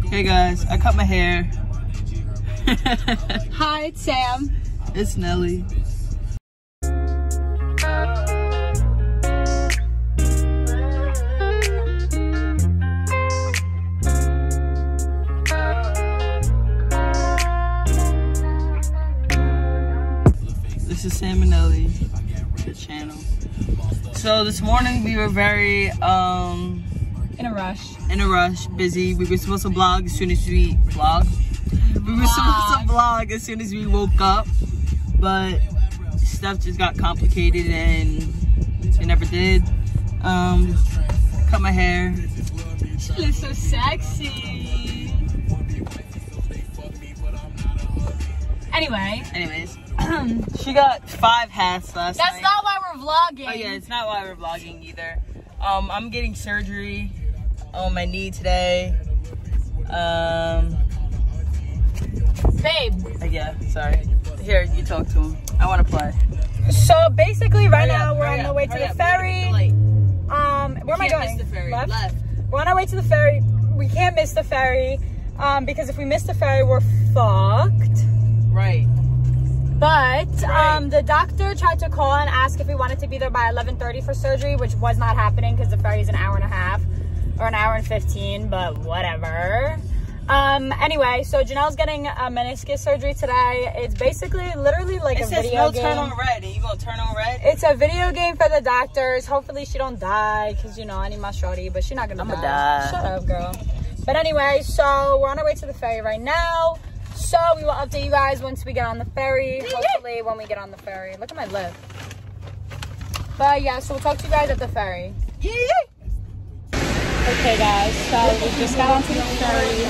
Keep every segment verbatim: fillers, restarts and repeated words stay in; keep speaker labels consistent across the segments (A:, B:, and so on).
A: Hey guys, I cut my hair.
B: Hi, it's Sam.
A: It's Nelly. This is Sam and Nelly, the channel. So this morning we were very um
B: In a rush.
A: in a rush, busy. We were supposed to vlog as soon as we vlog. We were supposed to vlog as soon as we woke up, but stuff just got complicated and we never did. Um, cut my hair.
B: She looks so sexy. Anyway.
A: Anyways, she got five hats last
B: That's
A: night.
B: not why we're vlogging.
A: Oh yeah, it's not why we're vlogging either. Um, I'm getting surgery on my knee today. Um,
B: Babe.
A: uh, yeah, sorry. Here, you talk to him. I want to play.
B: So basically right
A: Hurry
B: now
A: up,
B: we're
A: hurry
B: on the
A: up,
B: way to
A: hurry
B: the
A: up.
B: ferry.
A: It's late.
B: Um, where am I
A: Can't
B: going?
A: miss the ferry.
B: Left?
A: Left.
B: We're on our way to the ferry. We can't miss the ferry um, because if we miss the ferry, we're fucked.
A: Right.
B: But
A: Right.
B: um, the doctor tried to call and ask if we wanted to be there by eleven thirty for surgery, which was not happening because the ferry is an hour and a half or an hour and fifteen, but whatever. Um, anyway, so Janelle's getting a meniscus surgery today. It's basically literally like
A: It
B: a
A: says
B: video
A: no
B: game.
A: turn on red, and you gonna turn on red?
B: It's a video game for the doctors. Hopefully she don't die because, you know, I need my shorty, but she's not gonna
A: I'ma
B: die.
A: die.
B: Shut up, girl. But anyway, so we're on our way to the ferry right now. So we will update you guys once we get on the ferry. Hopefully when we get on the ferry. Look at my lip. But yeah, so we'll talk to you guys at the ferry.
A: Yeah.
B: Okay guys, so we just got onto the ferry.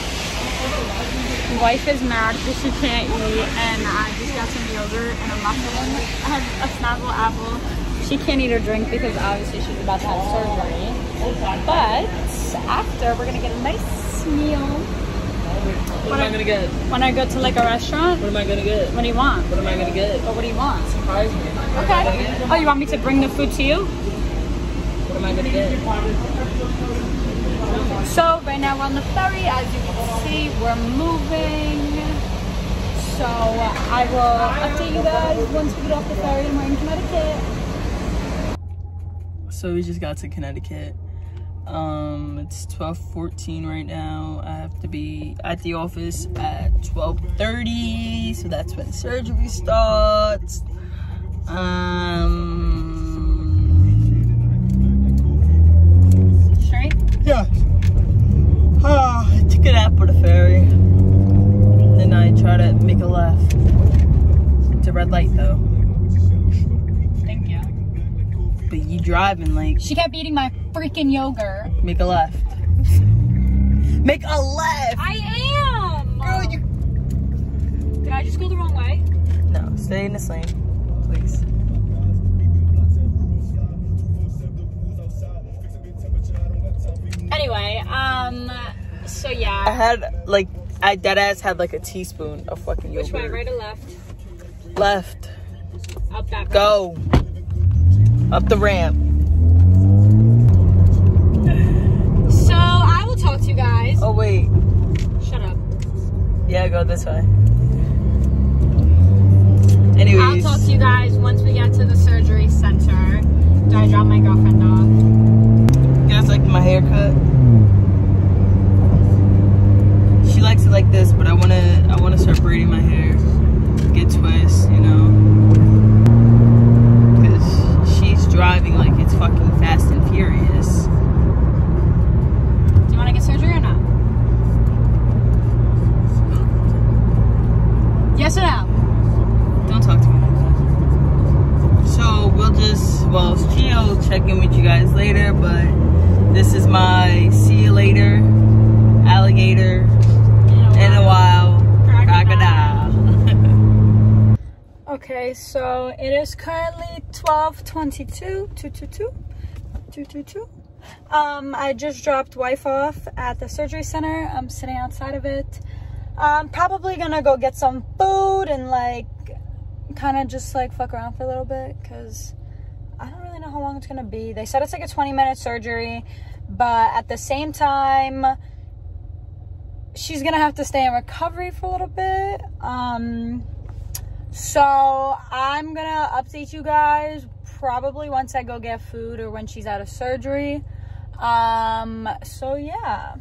B: Wife is mad because she can't eat, and I just got some yogurt and a muffin. I had a Snapple apple. She can't eat or drink because obviously she's about to have surgery. But after, we're gonna get a nice meal.
A: What am I gonna get?
B: When I go to like a restaurant,
A: What am I gonna get?
B: what do you want?
A: What am I gonna get?
B: But what do you want?
A: Surprise me.
B: Okay. Oh, you want me to bring the food to you?
A: What am I gonna get?
B: So right now we're on the ferry. As you can see, we're moving. So uh, I will update you guys once we get off the ferry and we're in Connecticut.
A: So we just got to Connecticut. Um, it's twelve fourteen right now. I have to be at the office at twelve thirty, so that's when surgery starts. Um,
B: Straight?
A: yeah. Ah, I took a nap on the ferry. Then I try to make a left. It's a red light though.
B: Thank you.
A: But you driving like,
B: She kept eating my freaking yogurt.
A: make a left. Make a left!
B: I am!
A: Girl, you...
B: Did I just go the wrong way?
A: No, stay in this lane, please.
B: Anyway, um, so
A: I
B: yeah.
A: had, like, I deadass had like a teaspoon of fucking yogurt.
B: Which way, right or left?
A: Left.
B: Up that way.
A: Go. Up the ramp.
B: So I will talk to you guys.
A: Oh, wait.
B: Shut up.
A: Yeah, go this way.
B: I'll
A: Anyways.
B: talk to you guys once we get to the surgery center. Do I drop my girlfriend off?
A: You guys like my haircut? She likes it like this, but I wanna I wanna start braiding my hair. Get twists, you know. Cause she's driving like it's fucking Fast and Furious.
B: Do you wanna get surgery or not? Yes or no?
A: Don't talk to me like that. So we'll just, well, she'll check in with you guys later, but this is my see you later, alligator, in a while, crocodile.
B: Okay, so it is currently twelve twenty-two, two twenty-two, two twenty-two. Um, I just dropped wife off at the surgery center. I'm sitting outside of it. I'm probably gonna go get some food and like kind of just like fuck around for a little bit because I don't really know how long it's gonna be. They said it's like a twenty minute surgery, but at the same time, she's gonna have to stay in recovery for a little bit. Um, so I'm gonna update you guys probably once I go get food or when she's out of surgery. Um, so yeah.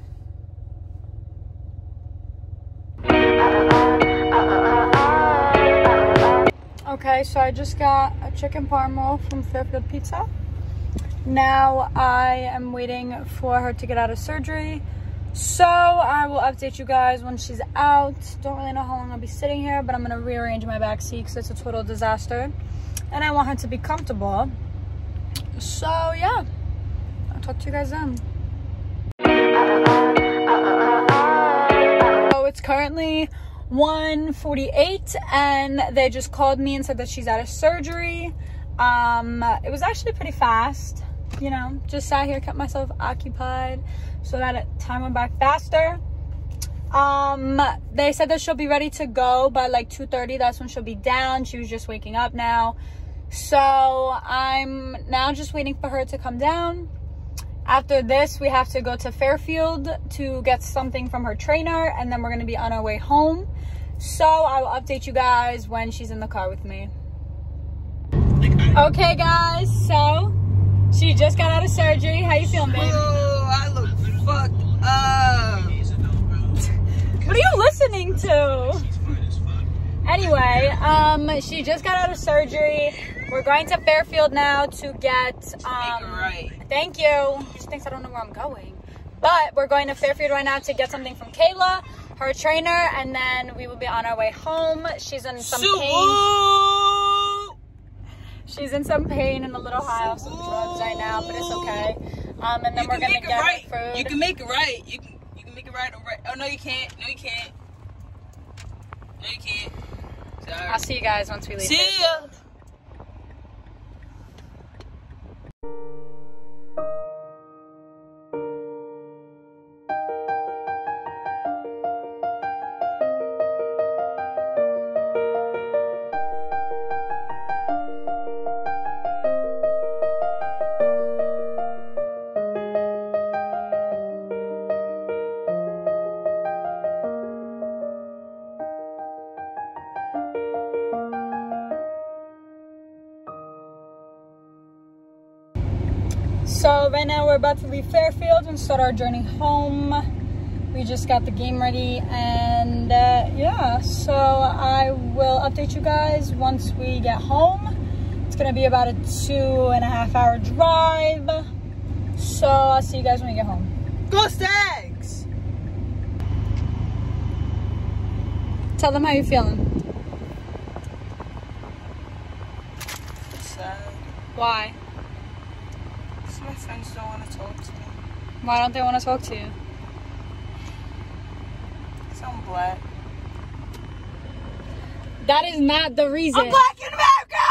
B: Okay, so I just got a chicken parm roll from Fairfield Pizza. Now I am waiting for her to get out of surgery. So I will update you guys when she's out. Don't really know how long I'll be sitting here, but I'm gonna rearrange my back seat because it's a total disaster. And I want her to be comfortable. So yeah, I'll talk to you guys then. So it's currently one forty-eight and they just called me and said that she's out of surgery. Um, it was actually pretty fast, you know, just sat here, kept myself occupied so that time went by faster. Um, they said that she'll be ready to go by like two thirty. That's when she'll be down. She was just waking up now. So I'm now just waiting for her to come down. After this, we have to go to Fairfield to get something from her trainer, and then we're going to be on our way home. So I will update you guys when she's in the car with me. Okay, guys, so she just got out of surgery. How you feeling, babe?
A: Oh, I look fucked up.
B: What are you listening to? Anyway, um, she just got out of surgery. We're going to Fairfield now to get, um,
A: right.
B: Thank you. She thinks I don't know where I'm going. But we're going to Fairfield right now to get something from Kayla, her trainer, and then we will be on our way home. She's in some
A: Shoot.
B: pain. She's in some pain and a little high off some drugs right now, but it's okay. Um, and then
A: you
B: we're gonna
A: make
B: get
A: it right.
B: her food.
A: You can make it right. You can you can make it right. right. Oh no, you can't. No, you can't. No, you can't. Sorry.
B: I'll see you guys once we leave.
A: See ya.
B: So right now we're about to leave Fairfield and start our journey home. We just got the game ready, and uh, yeah, so I will update you guys once we get home. It's gonna be about a two and a half hour drive. So I'll see you guys when we get home.
A: Go Stags!
B: Tell them how you're feeling.
A: Sad.
B: Why?
A: My friends don't want to talk to me.
B: Why don't they want to talk to you?
A: Because I'm black.
B: That is not the reason.
A: I'm black in America!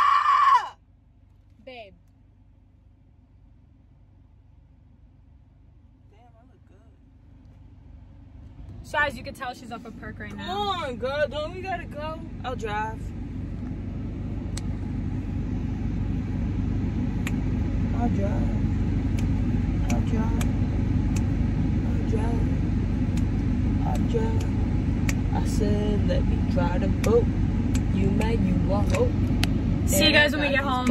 B: Babe.
A: Damn, I look good.
B: So as you can tell, she's off a perk right now.
A: Come on, girl. Don't we gotta go? I'll drive. I'll drive. I'll drive. I'll drive. I'll drive. I said, let me try the boat. You mad, you want hope.
B: See you guys when we get home.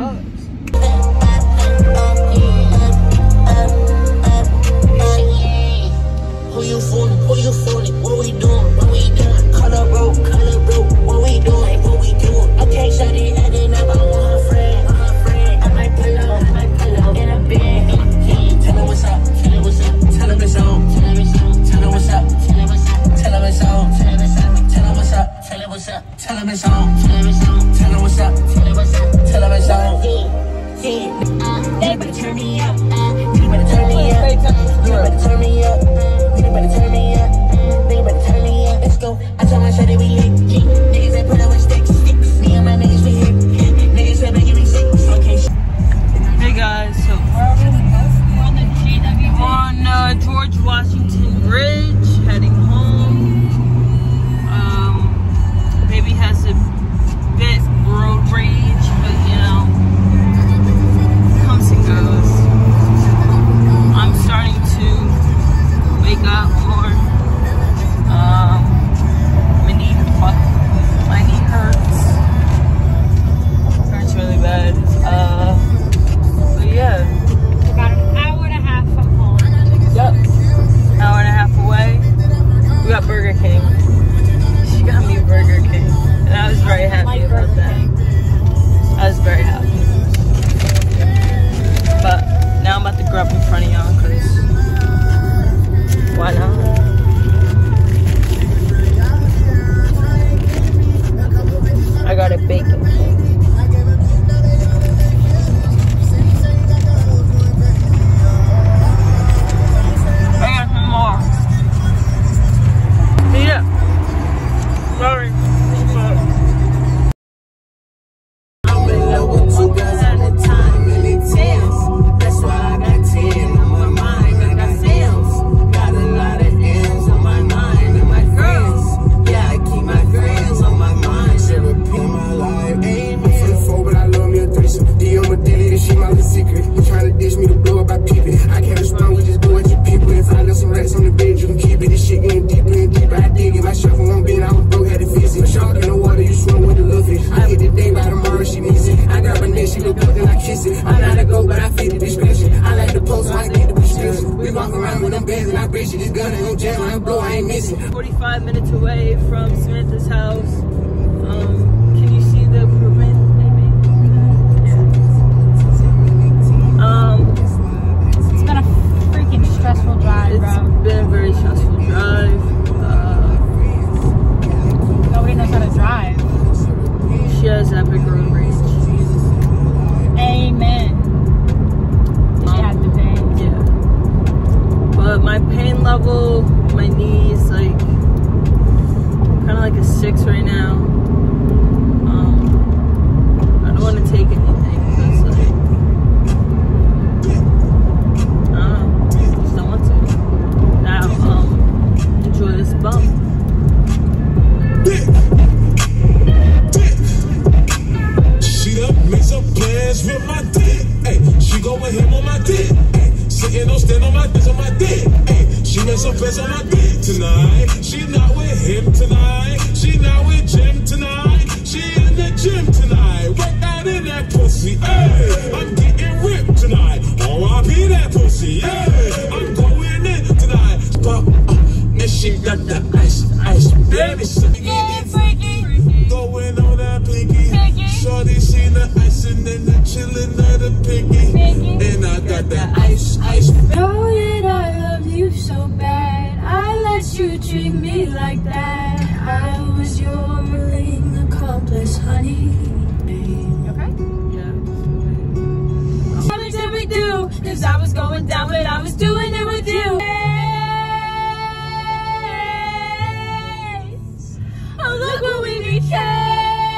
C: Who you fooling? Who you fooling? What we doing? What we doing? Color road, color road. What we doing? What we doing? Okay, shawty, adding up. I want her friend. I want her friend. I might pull up. I might pull up in a bed. Tell her what's up. Tell her what's up. Tell her it's on. Tell her it's on. Tell her what's up. Tell her what's up. Tell her it's on. Tell her it's on. Tell her what's up. Tell her what's up. Tell her it's on. Tell her it's on. Tell her what's up. Tell her what's up. Tell her it's on. Yeah, yeah. Uh, they better turn me up. Uh, you better turn me up. You better turn me up. You better turn me up. You better turn me up. Let's go. I told my shit that we lit. Niggas that put up with sticks. Me and my niggas we hit. Niggas that make me sick. Okay.
A: Hey guys, so we're on the G W on uh, George Washington Bridge, heading home. Um, baby has a forty-five minutes away from Samantha's house. Um, can you see the improvement, maybe? Yeah. Um,
B: It's been a freaking stressful drive,
A: it's
B: bro.
A: been a very stressful drive. Uh,
B: Nobody knows how to drive.
A: she has epic road rage.
B: Amen. She
A: Um,
B: had the pain.
A: Yeah. But my pain level, my knees, like, kind of like a six right now. Um, I don't want to take anything because, like, I don't know, I just don't want to. Now, um, enjoy this bump.
D: She done made some plans with my dick. Ay, she go with him on my dick. Ay, sitting on stand on my dick on my dick. Ay, she made some plans on my dick tonight. She not with him tonight. She not with Jim tonight. She in the gym tonight. Work out in that pussy. Ay, I'm getting ripped tonight. R I P that pussy. Ay, I'm going in tonight. Pop, uh, and she got the ice, ice, baby.
B: Yeah, freaky.
D: Going on that pinky. Shorty seen the ice and then the chillin' of the pinky. And I got that ice, ice.
B: Know that I love you so bad. I let you treat me like that. I was your willing accomplice, honey. Okay?
A: Yeah.
B: What did we do? Cause I was going down, but I was doing it with you. Oh, look what we became.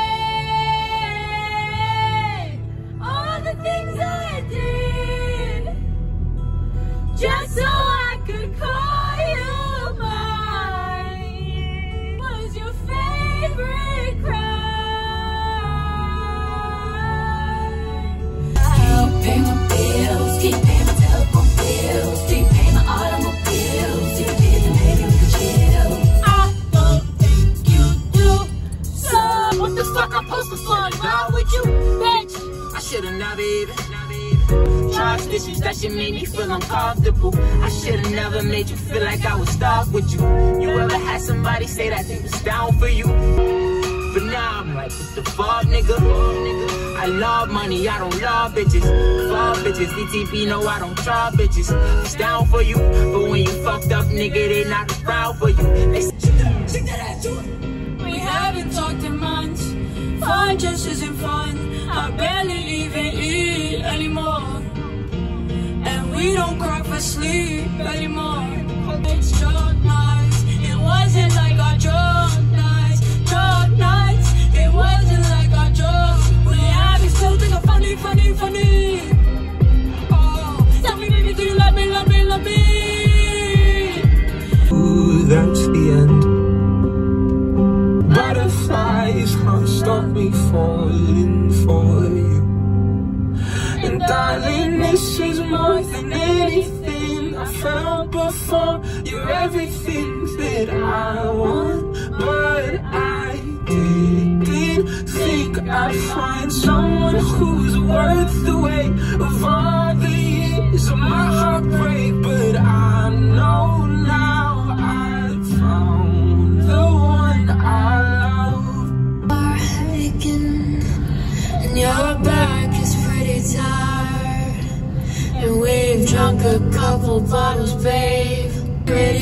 B: All the things I did, just so I could call you mine. Was your favorite crime?
C: I'll pay my bills, keep paying my telephone bills, keep paying my automobiles. If you didn't, maybe we could chill.
B: I don't think you do. So
C: What the fuck I'm supposed to fuck out with you?
B: bitch.
C: I should've never even charged issues that shit made me feel uncomfortable. I should've never made you feel like I was stuck with you. You ever had somebody say that they was down for you? But now I'm like, what the fuck, nigga? I love money, I don't love bitches. Fuck bitches, D T P, no, I don't try bitches. It's down for you, but when you fucked up, nigga, they not proud for you. They say, shake that ass, do it.
B: We haven't talked in months. Fun just isn't fun. I barely even eat anymore. And we don't cry for sleep anymore. It's drug nights. It wasn't like our drug nights. Drug nights. It wasn't like our drug. We have still think of funny, funny, funny. Oh, tell me, baby, do you love me, love me, love me?
D: Ooh, that's the end. Butterflies can't stop me falling for you. And darling, this is more than anything I felt before. You're everything that I want, but I didn't think I'd find someone who's worth the weight of all the years of my heartbreak. But I know now I've found the one I love.
C: Aching, and your back is pretty tired, and we've drunk a couple bottles, babe. It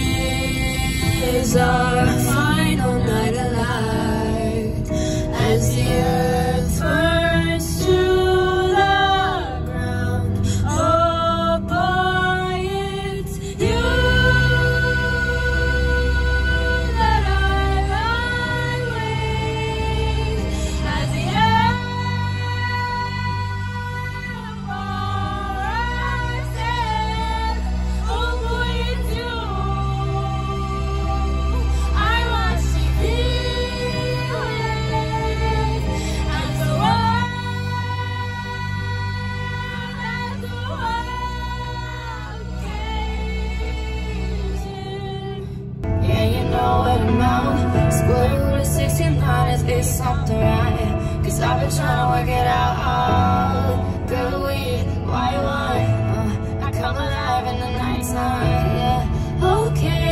C: is our final night alive, as the earth burns to the ground. Oh boy, it's you that I lie with, as the earth rises. Oh boy, it's you. I want to be with, as the world, as the world caves in. Yeah, you know what I'm on. Square root of sixty-nine is it's something right. Cause I've been trying to work it out. Oh, good weed, white wine. Uh, I come alive in the nighttime. Yeah, okay.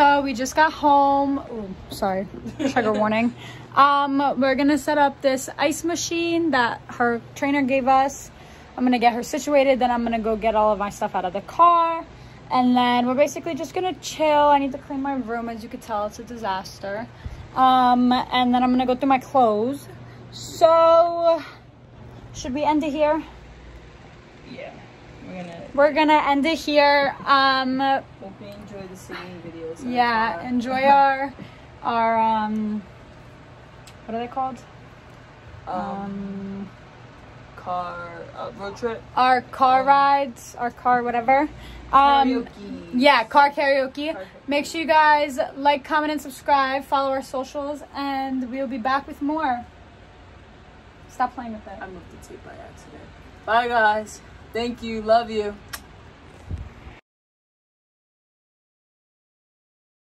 B: So we just got home. Ooh, sorry, trigger warning. Um, we're gonna set up this ice machine that her trainer gave us. I'm gonna get her situated, then I'm gonna go get all of my stuff out of the car. And then we're basically just gonna chill. I need to clean my room. As you can tell, it's a disaster. Um, and then I'm gonna go through my clothes. So, should we end it here?
A: Yeah, we're gonna.
B: We're gonna end it here. Um,
A: Hope you enjoy the singing videos. in the
B: yeah,
A: car.
B: enjoy our, our, um, what are they called?
A: Um,
B: Um,
A: car uh, road trip.
B: our car
A: um,
B: rides, our car whatever. Um,
A: Karaoke.
B: yeah, car karaoke.
A: Car-
B: Make sure you guys like, comment, and subscribe. Follow our socials, and we'll be back with more. Stop playing with it.
A: I moved the tape by accident. Bye, guys. Thank you. Love you.